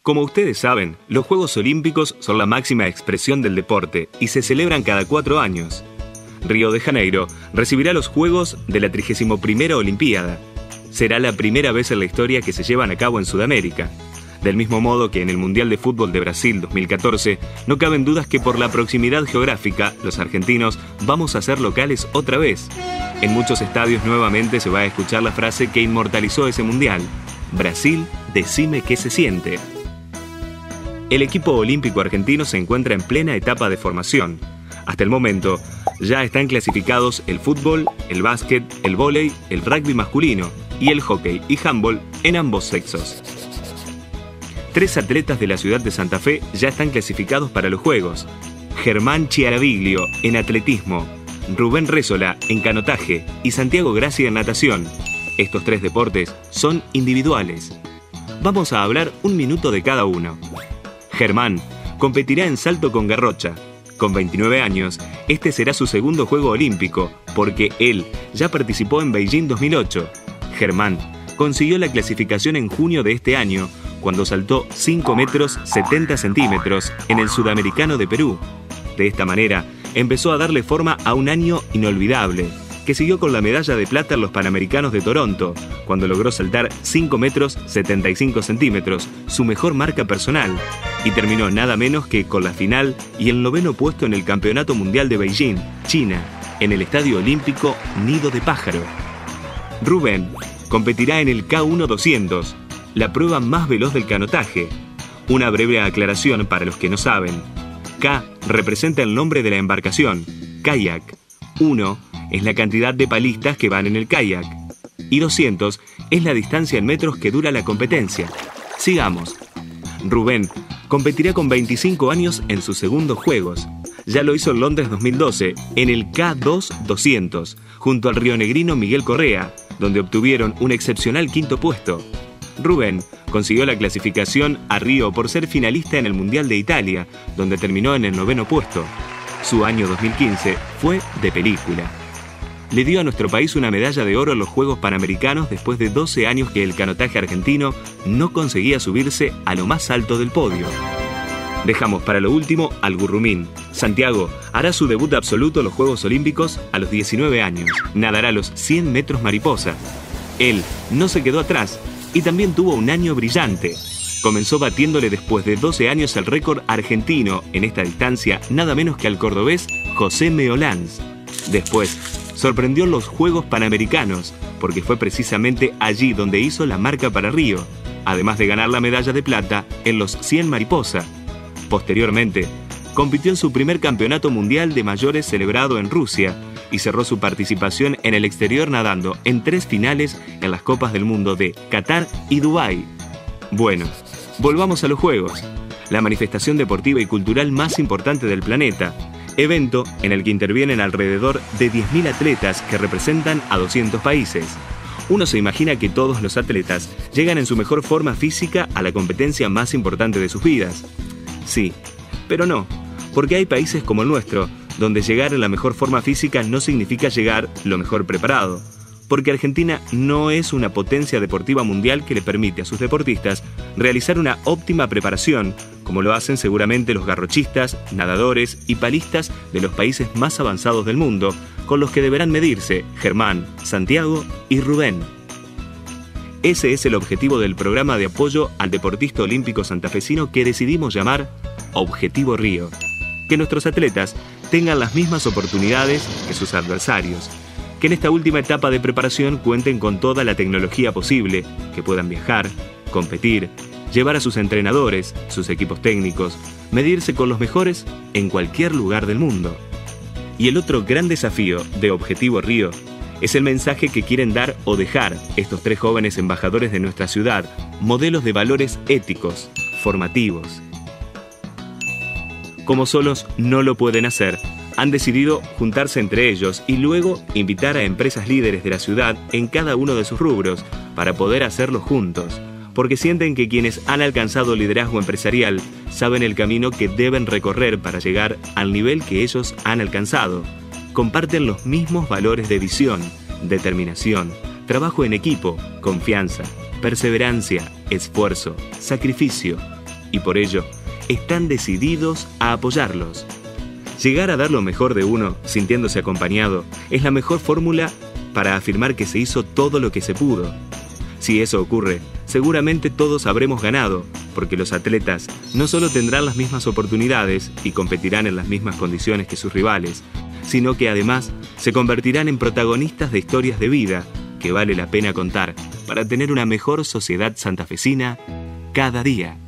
Como ustedes saben, los Juegos Olímpicos son la máxima expresión del deporte y se celebran cada 4 años. Río de Janeiro recibirá los Juegos de la 31ª Olimpiada. Será la primera vez en la historia que se llevan a cabo en Sudamérica. Del mismo modo que en el Mundial de Fútbol de Brasil 2014, no caben dudas que por la proximidad geográfica, los argentinos vamos a ser locales otra vez. En muchos estadios nuevamente se va a escuchar la frase que inmortalizó ese Mundial: Brasil, decime qué se siente. El equipo olímpico argentino se encuentra en plena etapa de formación. Hasta el momento, ya están clasificados el fútbol, el básquet, el vóley, el rugby masculino y el hockey y handball en ambos sexos. 3 atletas de la ciudad de Santa Fe ya están clasificados para los Juegos: Germán Chiaraviglio en atletismo, Rubén Rézola en canotaje y Santiago Gracia en natación. Estos 3 deportes son individuales. Vamos a hablar un minuto de cada uno. Germán competirá en salto con garrocha. Con 29 años, este será su segundo Juego Olímpico, porque él ya participó en Beijing 2008. Germán consiguió la clasificación en junio de este año, cuando saltó 5 metros 70 centímetros en el Sudamericano de Perú. De esta manera, empezó a darle forma a un año inolvidable, que siguió con la medalla de plata en los Panamericanos de Toronto, cuando logró saltar 5 metros 75 centímetros, su mejor marca personal, y terminó nada menos que con la final y el 9º puesto en el Campeonato Mundial de Beijing, China, en el Estadio Olímpico Nido de Pájaro. Rubén competirá en el K1 200, la prueba más veloz del canotaje. Una breve aclaración para los que no saben. K representa el nombre de la embarcación, kayak. 1 es la cantidad de palistas que van en el kayak. Y 200 es la distancia en metros que dura la competencia. Sigamos. Rubén competirá con 25 años en sus segundos Juegos. Ya lo hizo en Londres 2012, en el K2 200, junto al rionegrino Miguel Correa, donde obtuvieron un excepcional 5º puesto. Rubén consiguió la clasificación a Río por ser finalista en el Mundial de Italia, donde terminó en el 9º puesto. Su año 2015 fue de película. Le dio a nuestro país una medalla de oro en los Juegos Panamericanos después de 12 años que el canotaje argentino no conseguía subirse a lo más alto del podio. Dejamos para lo último al gurrumín. Santiago hará su debut absoluto en los Juegos Olímpicos a los 19 años. Nadará los 100 metros mariposa. Él no se quedó atrás y también tuvo un año brillante. Comenzó batiéndole después de 12 años el récord argentino en esta distancia, nada menos que al cordobés José Meolans. Después, sorprendió en los Juegos Panamericanos, porque fue precisamente allí donde hizo la marca para Río, además de ganar la medalla de plata en los 100 mariposa. Posteriormente, compitió en su primer campeonato mundial de mayores celebrado en Rusia y cerró su participación en el exterior nadando en 3 finales en las Copas del Mundo de Qatar y Dubái. Bueno, volvamos a los Juegos, la manifestación deportiva y cultural más importante del planeta, evento en el que intervienen alrededor de 10.000 atletas que representan a 200 países. Uno se imagina que todos los atletas llegan en su mejor forma física a la competencia más importante de sus vidas. Sí, pero no, porque hay países como el nuestro, donde llegar en la mejor forma física no significa llegar lo mejor preparado. Porque Argentina no es una potencia deportiva mundial que le permite a sus deportistas realizar una óptima preparación, como lo hacen seguramente los garrochistas, nadadores y palistas de los países más avanzados del mundo, con los que deberán medirse Germán, Santiago y Rubén. Ese es el objetivo del programa de apoyo al deportista olímpico santafesino que decidimos llamar Objetivo Río. Que nuestros atletas tengan las mismas oportunidades que sus adversarios. Que en esta última etapa de preparación cuenten con toda la tecnología posible, que puedan viajar, competir, llevar a sus entrenadores, sus equipos técnicos, medirse con los mejores en cualquier lugar del mundo. Y el otro gran desafío de Objetivo Río es el mensaje que quieren dar o dejar estos 3 jóvenes embajadores de nuestra ciudad, modelos de valores éticos, formativos. Como solos no lo pueden hacer, han decidido juntarse entre ellos y luego invitar a empresas líderes de la ciudad en cada uno de sus rubros para poder hacerlo juntos, porque sienten que quienes han alcanzado liderazgo empresarial saben el camino que deben recorrer para llegar al nivel que ellos han alcanzado. Comparten los mismos valores de visión, determinación, trabajo en equipo, confianza, perseverancia, esfuerzo, sacrificio. y por ello están decididos a apoyarlos. Llegar a dar lo mejor de uno, sintiéndose acompañado, es la mejor fórmula para afirmar que se hizo todo lo que se pudo. Si eso ocurre, seguramente todos habremos ganado, porque los atletas no solo tendrán las mismas oportunidades y competirán en las mismas condiciones que sus rivales, sino que además se convertirán en protagonistas de historias de vida que vale la pena contar para tener una mejor sociedad santafesina cada día.